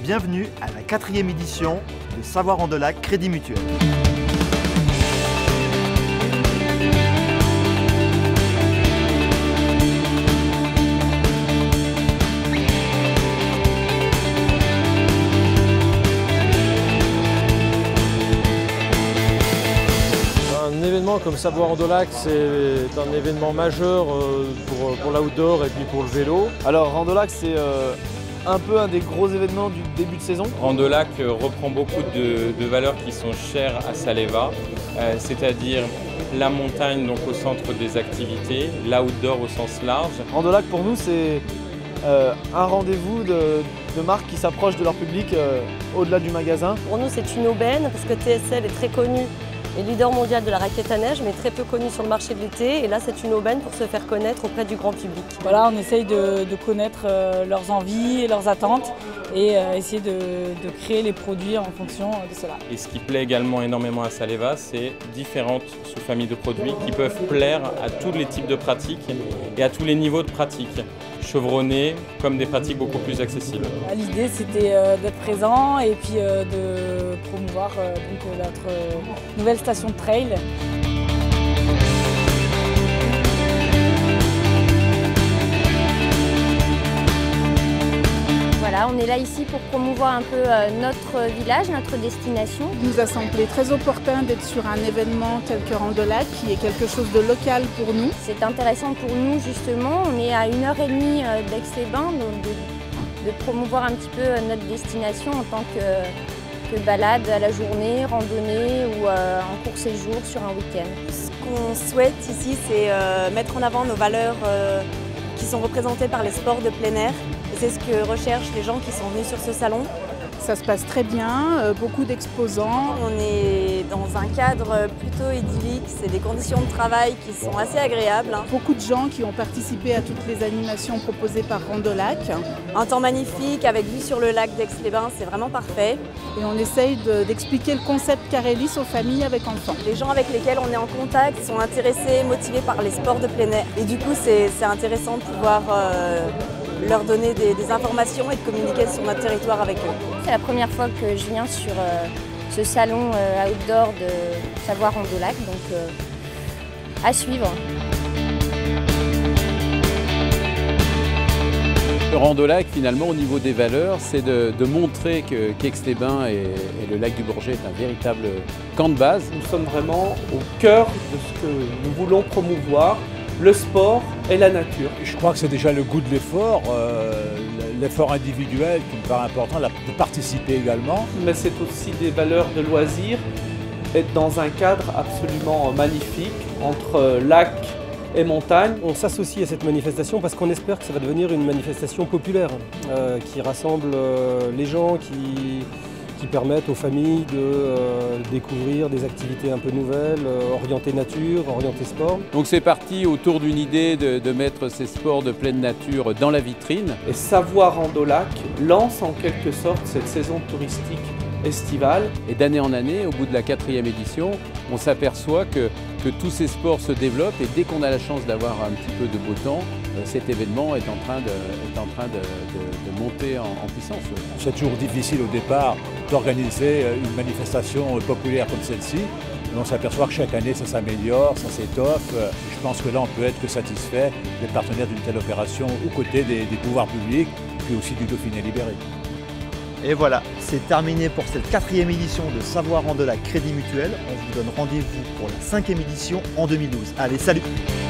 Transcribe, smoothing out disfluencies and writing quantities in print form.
bienvenue à la 4e édition de Savoir Andelac Crédit Mutuel. Un événement comme Savoir Andelac, c'est un événement majeur pour l'outdoor et puis pour le vélo. Alors Andelac, c'est un peu un des gros événements du début de saison. Andelac reprend beaucoup de valeurs qui sont chères à Saleva, c'est-à-dire la montagne donc au centre des activités, l'outdoor au sens large. Andelac pour nous c'est un rendez-vous de marques qui s'approchent de leur public au-delà du magasin. Pour nous c'est une aubaine parce que TSL est très connu et leader mondial de la raquette à neige mais très peu connu sur le marché de l'été et là c'est une aubaine pour se faire connaître auprès du grand public. Voilà, on essaye de connaître leurs envies et leurs attentes et essayer de créer les produits en fonction de cela. Et ce qui plaît également énormément à Saleva, c'est différentes sous-familles de produits qui peuvent plaire à tous les types de pratiques et à tous les niveaux de pratiques, chevronnés comme des pratiques beaucoup plus accessibles. L'idée c'était d'être présent et puis de promouvoir notre nouvelle station de trail. Voilà, on est là ici pour promouvoir un peu notre village, notre destination. Il nous a semblé très opportun d'être sur un événement tel que Andelac, qui est quelque chose de local pour nous. C'est intéressant pour nous justement, on est à 1h30 d'Aix-les-Bains, donc de promouvoir un petit peu notre destination en tant que balade à la journée, randonnée ou en court séjour sur un week-end. Ce qu'on souhaite ici c'est mettre en avant nos valeurs qui sont représentées par les sports de plein air. C'est ce que recherchent les gens qui sont venus sur ce salon. Ça se passe très bien, beaucoup d'exposants. On est dans un cadre plutôt idyllique, c'est des conditions de travail qui sont assez agréables. Beaucoup de gens qui ont participé à toutes les animations proposées par Andelac. Un temps magnifique avec vue sur le lac d'Aix-les-Bains, c'est vraiment parfait. Et on essaye d'expliquer le concept Carélis aux familles avec enfants. Les gens avec lesquels on est en contact sont intéressés, motivés par les sports de plein air. Et du coup, c'est intéressant de pouvoir leur donner des informations et de communiquer sur notre territoire avec eux. C'est la première fois que je viens sur ce salon outdoor de Savoir Andelac, donc à suivre. Le Andelac, finalement, au niveau des valeurs, c'est de montrer qu'Aix-les-Bains et le lac du Bourget est un véritable camp de base. Nous sommes vraiment au cœur de ce que nous voulons promouvoir, le sport et la nature. Je crois que c'est déjà le goût de l'effort, l'effort individuel qui me paraît important, de participer également. Mais c'est aussi des valeurs de loisirs, être dans un cadre absolument magnifique entre lac et montagne. On s'associe à cette manifestation parce qu'on espère que ça va devenir une manifestation populaire qui rassemble les gens, qui permettent aux familles de découvrir des activités un peu nouvelles, orientées nature, orientées sport. Donc c'est parti autour d'une idée de mettre ces sports de pleine nature dans la vitrine. Et Savoir Andelac lance en quelque sorte cette saison touristique estivale. Et d'année en année, au bout de la 4e édition, on s'aperçoit que tous ces sports se développent et dès qu'on a la chance d'avoir un petit peu de beau temps, cet événement est en train de monter en puissance. C'est toujours difficile au départ d'organiser une manifestation populaire comme celle-ci. Mais on s'aperçoit que chaque année ça s'améliore, ça s'étoffe. Je pense que là on peut être que satisfait d'être partenaire d'une telle opération aux côtés des pouvoirs publics, puis aussi du Dauphiné libéré. Et voilà, c'est terminé pour cette 4e édition de Savoir Andelac Crédit Mutuel. On vous donne rendez-vous pour la 5e édition en 2012. Allez, salut!